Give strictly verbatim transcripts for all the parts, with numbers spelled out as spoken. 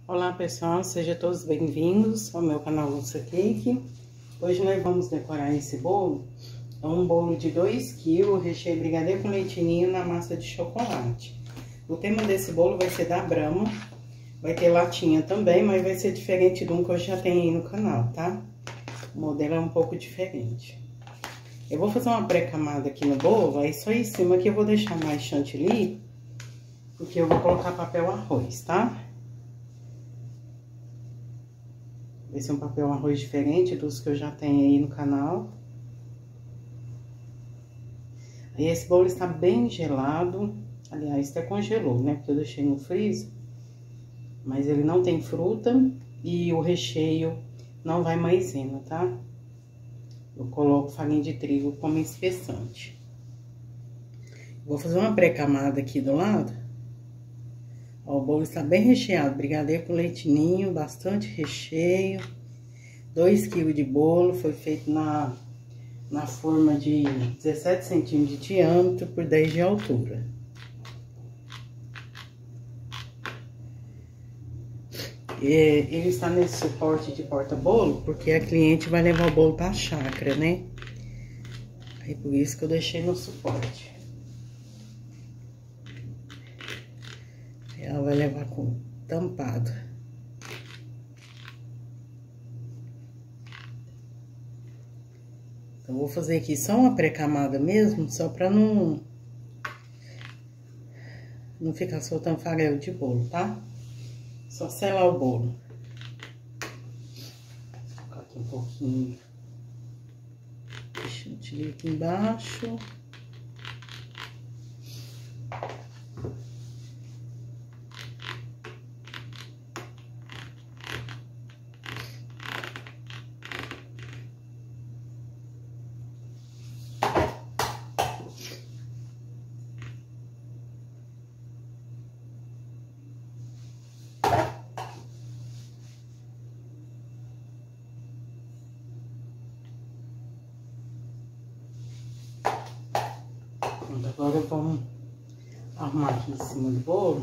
Olá pessoal, sejam todos bem-vindos ao meu canal Lúcia Cake. Hoje nós vamos decorar esse bolo. É um bolo de dois quilos, recheio brigadeiro com leite ninho na massa de chocolate. O tema desse bolo vai ser da Brahma. Vai ter latinha também, mas vai ser diferente de um que eu já tenho aí no canal, tá? O modelo é um pouco diferente. Eu vou fazer uma pré-camada aqui no bolo, aí só em cima aqui eu vou deixar mais chantilly, porque eu vou colocar papel arroz, tá? Vai ser um papel arroz diferente dos que eu já tenho aí no canal. E esse bolo está bem gelado. Aliás, até congelou, né? Porque eu deixei no freezer. Mas ele não tem fruta e o recheio não vai maisena, tá? Eu coloco farinha de trigo como espessante. Vou fazer uma pré-camada aqui do lado. Ó, o bolo está bem recheado, brigadeiro com leite ninho, bastante recheio. dois quilos de bolo, foi feito na, na forma de dezessete centímetros de diâmetro por dez de altura. E ele está nesse suporte de porta-bolo, porque a cliente vai levar o bolo para a chácara, né? Aí por isso que eu deixei no suporte. Ela vai levar com tampado. Então, vou fazer aqui só uma pré-camada mesmo, só pra não... Não ficar soltando farelo de bolo, tá? Só selar o bolo. Vou colocar aqui um pouquinho de chantilly aqui embaixo. Agora vamos arrumar aqui em cima do bolo.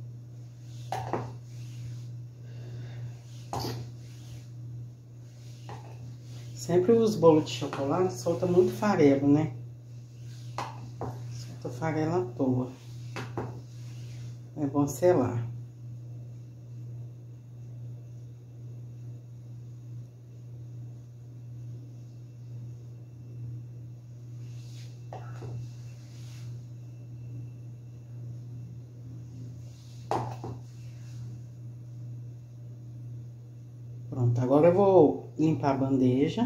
Sempre os bolos de chocolate soltam muito farelo, né? Solta farelo à toa. É bom selar. Pronto, agora eu vou limpar a bandeja.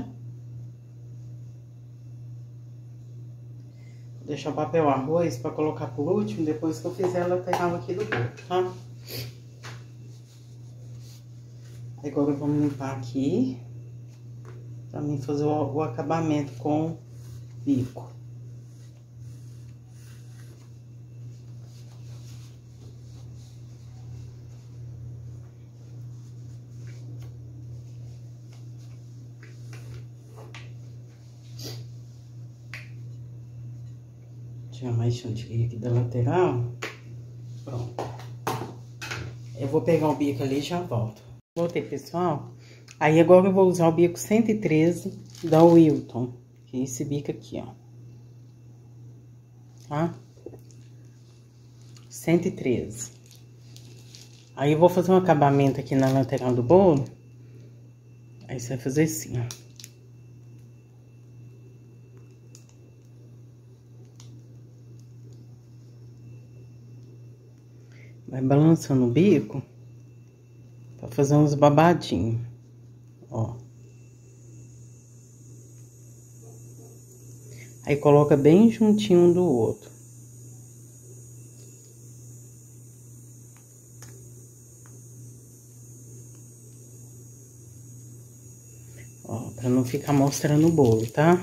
Vou deixar o papel arroz para colocar por último, depois que eu fizer a lateral aqui do bolo, tá? Agora vamos limpar aqui, para mim fazer o, o acabamento com bico. Tirar mais chantilly aqui da lateral. Pronto. Eu vou pegar o bico ali e já volto. Voltei, pessoal. Aí agora eu vou usar o bico cento e treze da Wilton. Que é esse bico aqui, ó. Tá? cento e treze. Aí eu vou fazer um acabamento aqui na lateral do bolo. Aí você vai fazer assim, ó. Vai balançando o bico pra fazer uns babadinhos, ó. Aí coloca bem juntinho um do outro. Ó, pra não ficar mostrando o bolo, tá?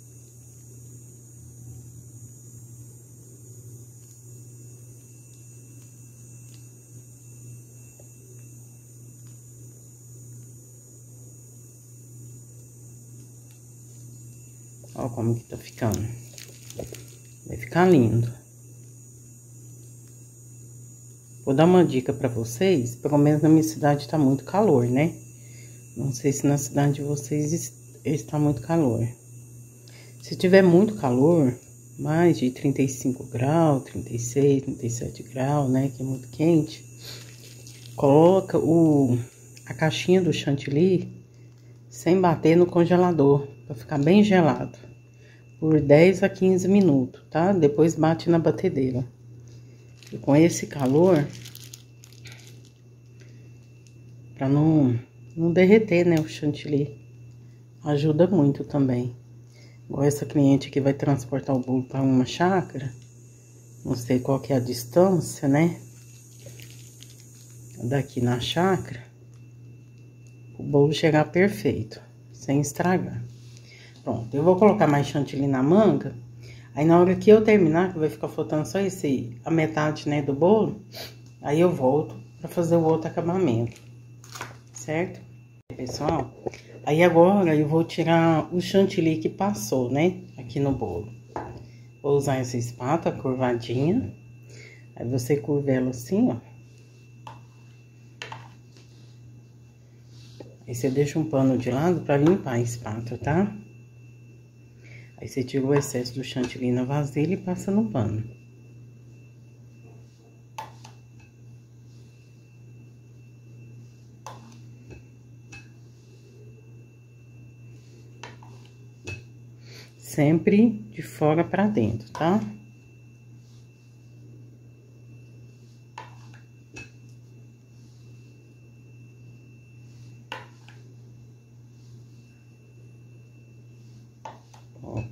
Ó como que tá ficando. Vai ficar lindo. Vou dar uma dica pra vocês, pelo menos na minha cidade tá muito calor, né? Não sei se na cidade de vocês está muito calor. Se tiver muito calor, mais de trinta e cinco graus, trinta e seis, trinta e sete graus, né? Que é muito quente. Coloca o, a caixinha do chantilly sem bater no congelador, pra ficar bem gelado. Por dez a quinze minutos, tá? Depois bate na batedeira. E com esse calor, pra não, não derreter, né, o chantilly, ajuda muito também. Igual essa cliente que vai transportar o bolo para uma chácara, não sei qual que é a distância, né, daqui na chácara, o bolo chegar perfeito, sem estragar. Pronto, eu vou colocar mais chantilly na manga, aí na hora que eu terminar, que vai ficar faltando só esse, a metade, né, do bolo, aí eu volto pra fazer o outro acabamento, certo? Pessoal, aí agora eu vou tirar o chantilly que passou, né, aqui no bolo. Vou usar essa espátula curvadinha, aí você curva ela assim, ó. Aí você deixa um pano de lado pra limpar a espátula, tá? Aí você tira o excesso do chantilly na vasilha e passa no pano. Sempre de fora pra dentro, tá? Ó.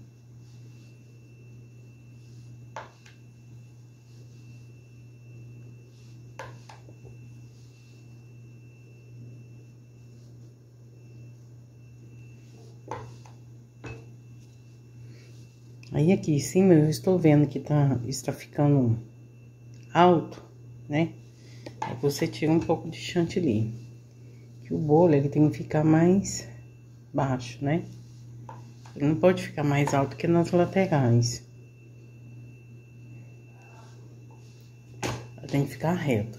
Aí aqui em cima eu estou vendo que tá, está ficando alto, né? Aí você tira um pouco de chantilly. Que o bolo, ele tem que ficar mais baixo, né? Ele não pode ficar mais alto que nas laterais. Ela tem que ficar reto.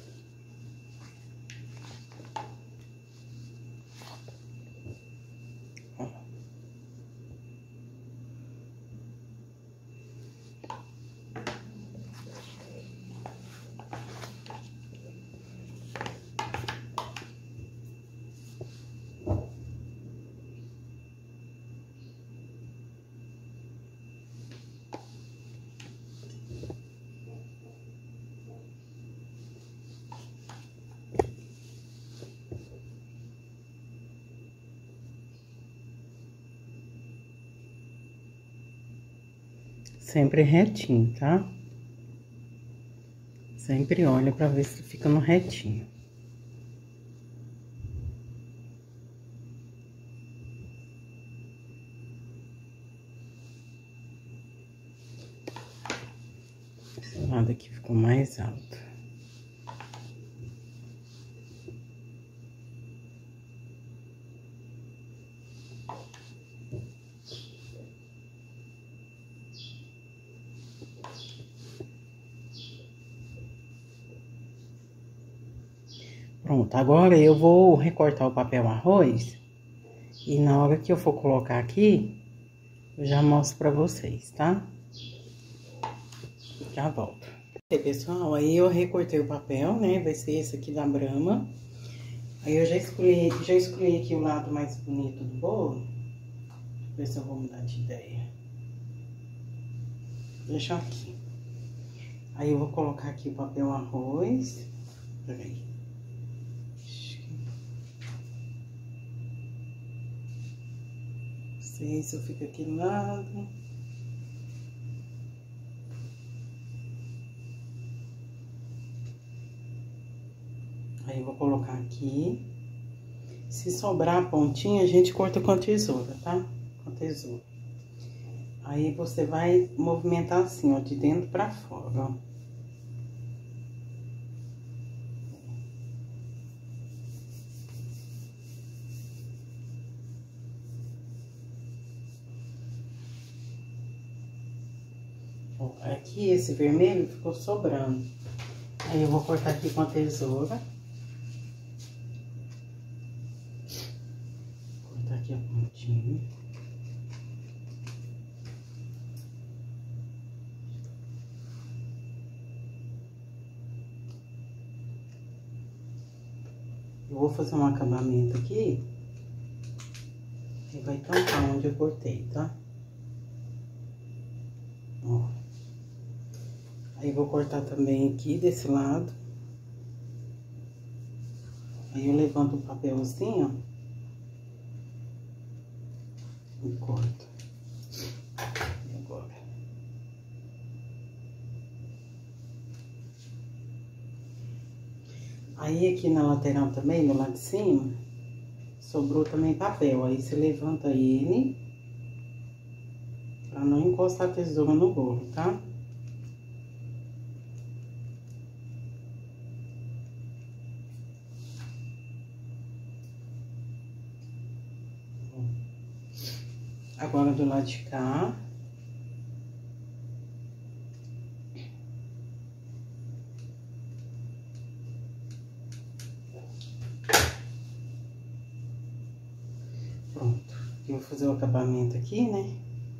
Sempre retinho, tá? Sempre olha pra ver se fica no retinho. Esse lado aqui ficou mais alto. Pronto, agora eu vou recortar o papel arroz e na hora que eu for colocar aqui, eu já mostro pra vocês, tá? Já volto. E aí, pessoal, aí eu recortei o papel, né? Vai ser esse aqui da Brahma. Aí eu já escolhi, já escolhi aqui o lado mais bonito do bolo. Deixa eu ver se eu vou mudar de ideia. Deixa aqui. Aí eu vou colocar aqui o papel arroz. Peraí. Não sei se eu fico aqui do lado. Aí eu vou colocar aqui. Se sobrar a pontinha, a gente corta com a tesoura, tá? Com a tesoura. Aí você vai movimentar assim, ó, de dentro pra fora, ó. Ó, aqui esse vermelho ficou sobrando. Aí eu vou cortar aqui com a tesoura. Cortar aqui a pontinha. Eu vou fazer um acabamento aqui. E vai tampar onde eu cortei, tá? Ó. Aí, vou cortar também aqui desse lado. Aí, eu levanto o papelzinho, ó. E corto. E agora? Aí, aqui na lateral também, no lado de cima, sobrou também papel. Aí, você levanta ele, pra não encostar a tesoura no bolo, tá? Agora, do lado de cá. Pronto. Eu vou fazer o acabamento aqui, né?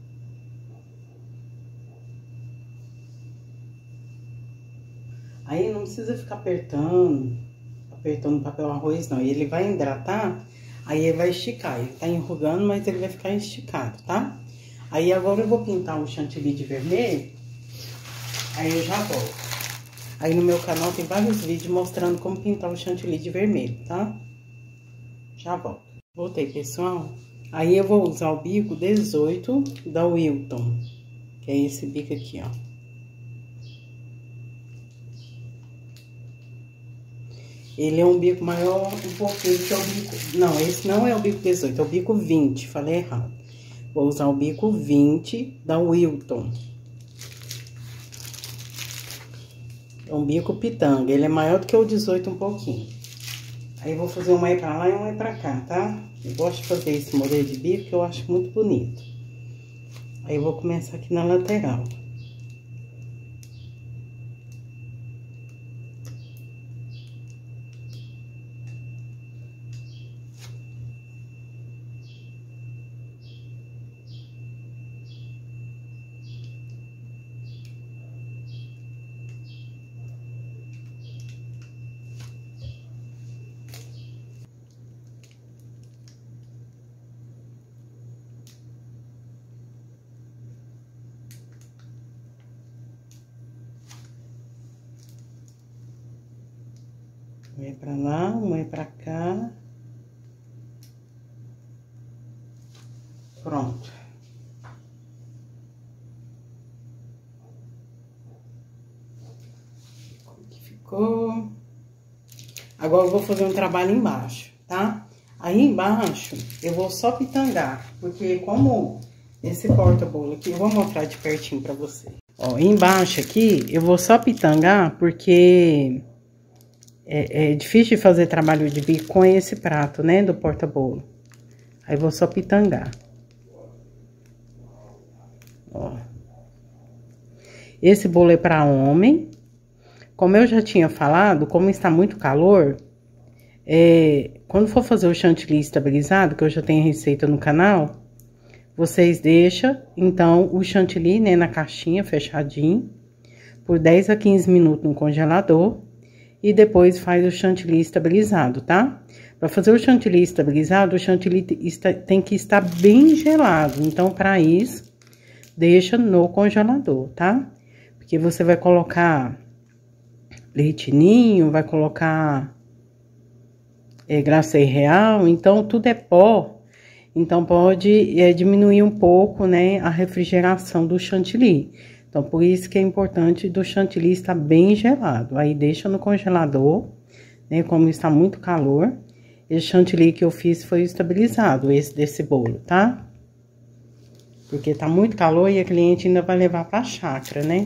Aí, não precisa ficar apertando, apertando o papel arroz, não. Ele vai hidratar, aí ele vai esticar. Ele tá enrugando, mas ele vai ficar esticado, tá? Aí, agora eu vou pintar o chantilly de vermelho, aí eu já volto. Aí, no meu canal tem vários vídeos mostrando como pintar o chantilly de vermelho, tá? Já volto. Voltei, pessoal. Aí, eu vou usar o bico dezoito da Wilton, que é esse bico aqui, ó. Ele é um bico maior um pouquinho que é o bico... Não, esse não é o bico dezoito, é o bico vinte, falei errado. Vou usar o bico vinte da Wilton. É um bico pitanga, ele é maior do que o dezoito um pouquinho. Aí, vou fazer uma aí pra lá e uma aí pra cá, tá? Eu gosto de fazer esse modelo de bico que eu acho muito bonito. Aí, eu vou começar aqui na lateral. Um é pra lá, um é pra cá. Pronto. Como que ficou? Agora eu vou fazer um trabalho embaixo, tá? Aí embaixo eu vou só pitangar, porque como esse porta-bolo aqui, eu vou mostrar de pertinho pra você. Ó, embaixo aqui eu vou só pitangar, porque é, é difícil de fazer trabalho de bico com esse prato, né, do porta-bolo. Aí vou só pitangar. Ó. Esse bolo é para homem. Como eu já tinha falado, como está muito calor, é, quando for fazer o chantilly estabilizado, que eu já tenho receita no canal, vocês deixam, então, o chantilly, né, na caixinha, fechadinho, por dez a quinze minutos no congelador, e depois faz o chantilly estabilizado, tá? Para fazer o chantilly estabilizado, o chantilly está, tem que estar bem gelado, então, para isso, deixa no congelador, tá? Porque você vai colocar leite ninho, vai colocar é, glacê real, então tudo é pó, então pode é, diminuir um pouco, né, a refrigeração do chantilly. Então, por isso que é importante do chantilly estar bem gelado. Aí, deixa no congelador, né, como está muito calor. Esse chantilly que eu fiz foi estabilizado, esse desse bolo, tá? Porque tá muito calor e a cliente ainda vai levar pra chácara, né?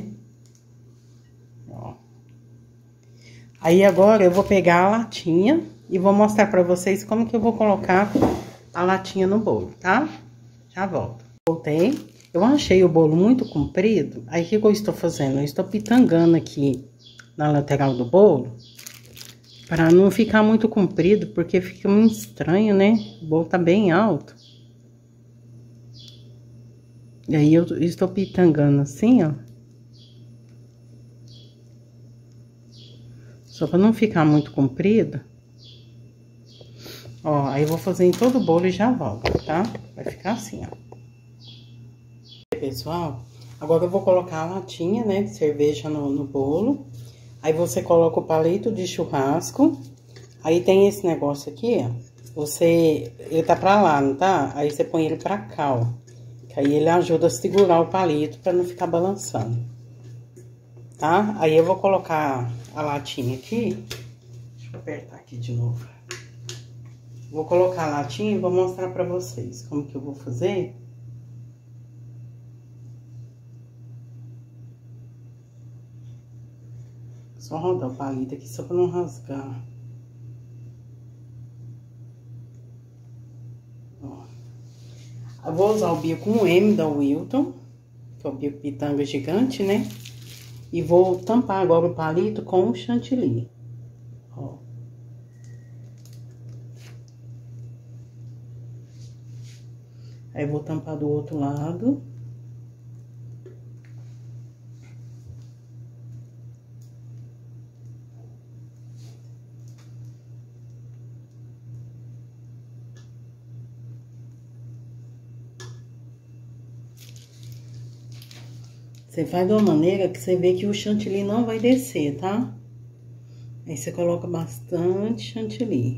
Ó. Aí, agora, eu vou pegar a latinha e vou mostrar pra vocês como que eu vou colocar a latinha no bolo, tá? Já volto. Voltei. Eu achei o bolo muito comprido, aí o que, que eu estou fazendo? Eu estou pitangando aqui na lateral do bolo, para não ficar muito comprido, porque fica muito estranho, né? O bolo tá bem alto. E aí eu estou pitangando assim, ó. Só para não ficar muito comprido. Ó, aí eu vou fazer em todo o bolo e já volto, tá? Vai ficar assim, ó. Pessoal, agora eu vou colocar a latinha, né, de cerveja no, no bolo. Aí você coloca o palito de churrasco. Aí tem esse negócio aqui, ó. Você, ele tá pra lá, não tá? Aí você põe ele pra cá, ó. Que aí ele ajuda a segurar o palito pra não ficar balançando. Tá? Aí eu vou colocar a latinha aqui. Deixa eu apertar aqui de novo. Vou colocar a latinha e vou mostrar pra vocês como que eu vou fazer. Só rodar o palito aqui, só pra não rasgar. Ó. Eu vou usar o bico M da Wilton, que é o bico pitanga gigante, né? E vou tampar agora o palito com o chantilly. Ó. Aí, vou tampar do outro lado. Você faz de uma maneira que você vê que o chantilly não vai descer, tá? Aí, você coloca bastante chantilly.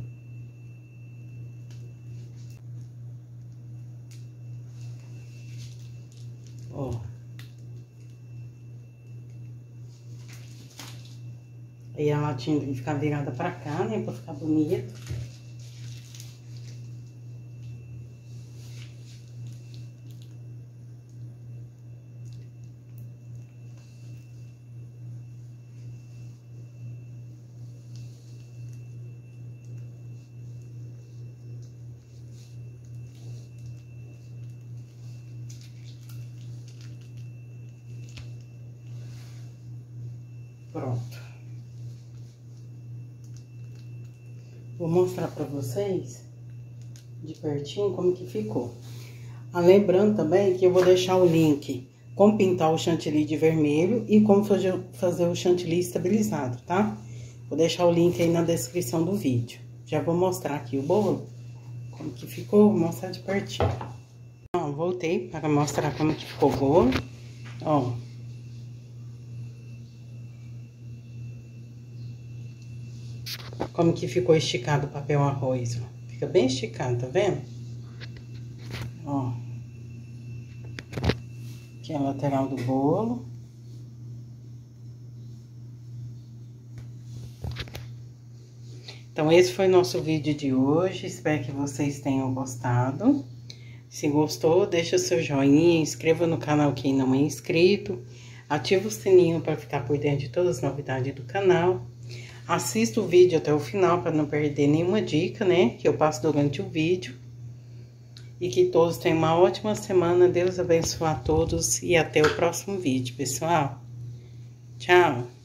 Ó. Aí, a latinha tem que ficar virada pra cá, né? Pra ficar bonito. Pronto. Vou mostrar pra vocês de pertinho como que ficou. Ah, lembrando também que eu vou deixar o link como pintar o chantilly de vermelho e como fazer, fazer o chantilly estabilizado, tá? Vou deixar o link aí na descrição do vídeo. Já vou mostrar aqui o bolo, como que ficou, vou mostrar de pertinho. Ó, voltei para mostrar como que ficou o bolo, ó. Como que ficou esticado o papel arroz, ó. Fica bem esticado, tá vendo? Ó. Aqui é a lateral do bolo. Então, esse foi o nosso vídeo de hoje. Espero que vocês tenham gostado. Se gostou, deixa seu joinha, inscreva no canal quem não é inscrito. Ativa o sininho para ficar por dentro de todas as novidades do canal. Assista o vídeo até o final para não perder nenhuma dica, né? Que eu passo durante o vídeo. E que todos tenham uma ótima semana. Deus abençoe a todos e até o próximo vídeo, pessoal. Tchau!